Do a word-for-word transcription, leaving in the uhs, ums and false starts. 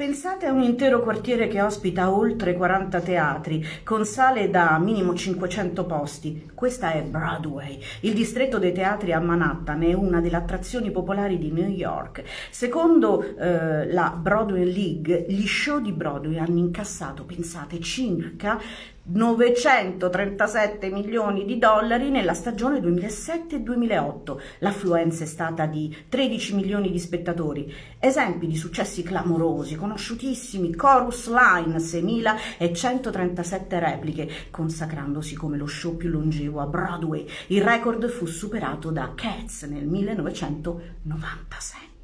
Pensate a un intero quartiere che ospita oltre quaranta teatri, con sale da minimo cinquecento posti. Questa è Broadway. Il distretto dei teatri a Manhattan è una delle attrazioni popolari di New York. Secondo eh, la Broadway League, gli show di Broadway hanno incassato, pensate, circa novecentotrentasette milioni di dollari nella stagione duemilasette duemilaotto. L'affluenza è stata di tredici milioni di spettatori. Esempi di successi clamorosi, conosciutissimi: Chorus Line, seimilacentotrentasette repliche, consacrandosi come lo show più longevo a Broadway. Il record fu superato da Cats nel millenovecentonovantasette.